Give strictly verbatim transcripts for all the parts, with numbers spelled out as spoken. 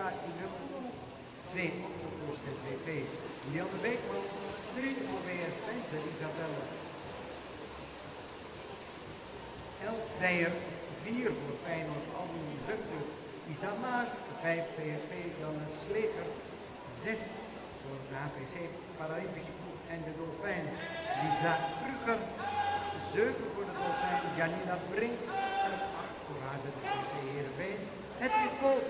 Vera Inuko. twee Octopus T V. Lianne Beekman. drie O W S Twente Isabelle. Els Weijer. vier voor Feyenoord Aldoen Zukte. Isa Maas. vijf P S V Janne Sleker. zes voor de H P C Paralympische Ploeg en de Dolfijn Lisa Kruger. zeven voor de Dolfijn Janina Brink. En acht voor H Z P C Heerenveen. Het is Bolt.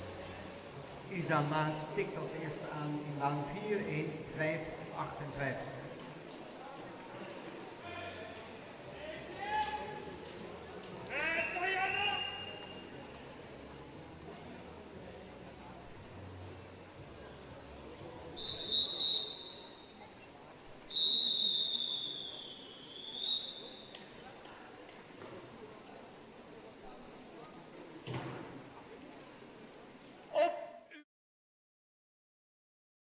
Isa Maas tikt als eerste aan in baan vier, een, vijf, achtenvijftig.